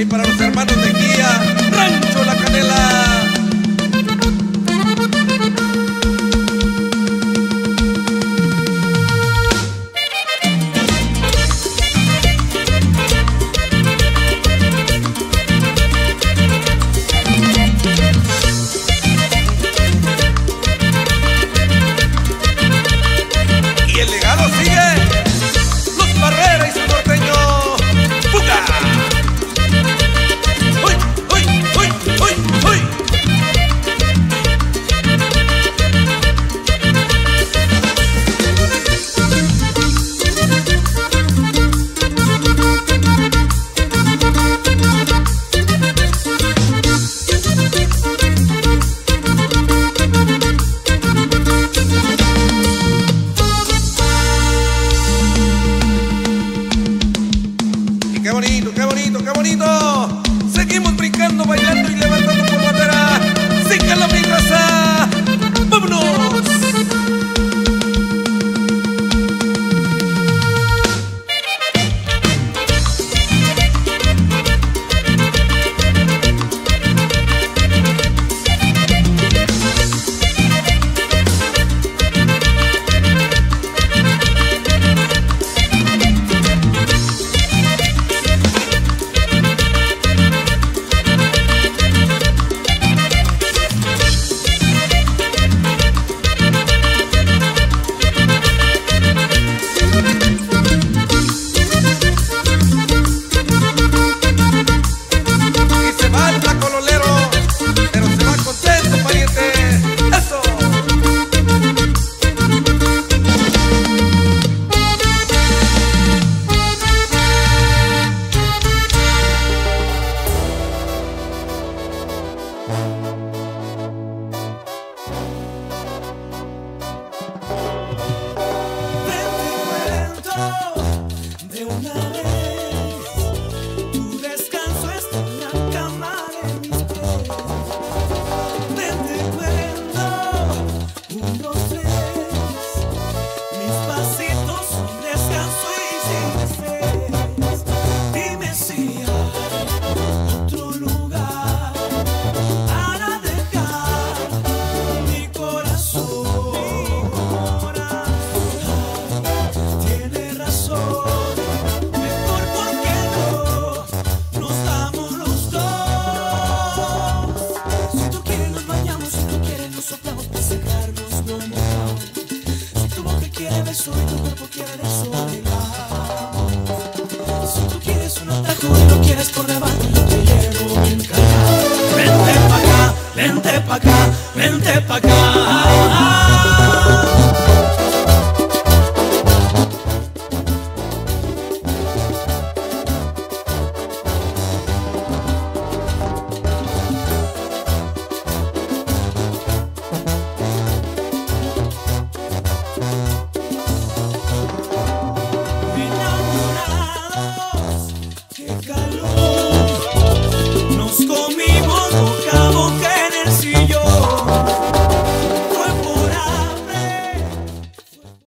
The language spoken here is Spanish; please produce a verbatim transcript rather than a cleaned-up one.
Y para los hermanos de Guía, Rancho La Canela. Y el legado sigue. Los Barrera y su norteño. ¡Fuga! ¡Uy, uy, uy, uy, uy! ¡Qué bonito, qué bonito, qué bonito! Seguimos brincando, bailando y levantando por bandera. ¡Síganlo, mi raza! ¡Vámonos! Soy tu cuerpo quiere desorinar. Si tú quieres un atajo y lo quieres por debajo, yo te llevo bien cargado. Vente pa' acá, vente pa' acá, vente pa' acá. Enamorados, qué calor.